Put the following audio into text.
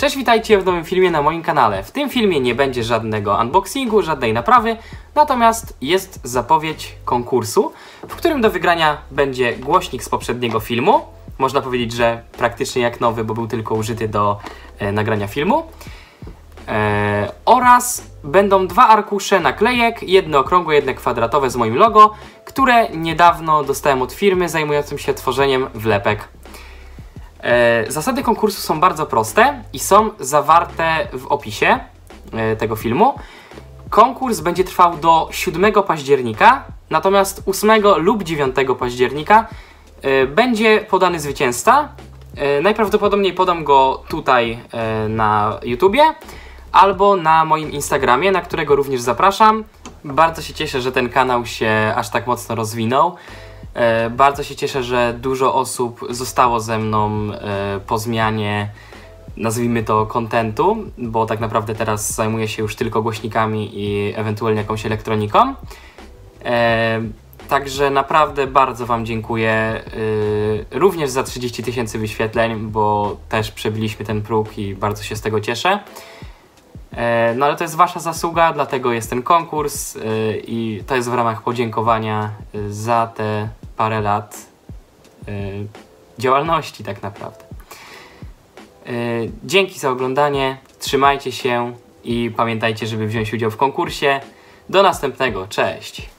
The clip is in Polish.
Cześć, witajcie w nowym filmie na moim kanale. W tym filmie nie będzie żadnego unboxingu, żadnej naprawy, natomiast jest zapowiedź konkursu, w którym do wygrania będzie głośnik z poprzedniego filmu. Można powiedzieć, że praktycznie jak nowy, bo był tylko użyty do nagrania filmu. Oraz będą dwa arkusze naklejek, jedno okrągłe, jedno kwadratowe z moim logo, które niedawno dostałem od firmy zajmującym się tworzeniem wlepek. Zasady konkursu są bardzo proste i są zawarte w opisie tego filmu. Konkurs będzie trwał do 7 października, natomiast 8 lub 9 października będzie podany zwycięzca. Najprawdopodobniej podam go tutaj na YouTubie albo na moim Instagramie, na którego również zapraszam. Bardzo się cieszę, że ten kanał się aż tak mocno rozwinął. Bardzo się cieszę, że dużo osób zostało ze mną po zmianie, nazwijmy to, kontentu, bo tak naprawdę teraz zajmuję się już tylko głośnikami i ewentualnie jakąś elektroniką. Także naprawdę bardzo Wam dziękuję, również za 30 000 wyświetleń, bo też przebiliśmy ten próg i bardzo się z tego cieszę. No ale to jest Wasza zasługa, dlatego jest ten konkurs i to jest w ramach podziękowania za te parę lat działalności tak naprawdę. Dzięki za oglądanie, trzymajcie się i pamiętajcie, żeby wziąć udział w konkursie. Do następnego, cześć!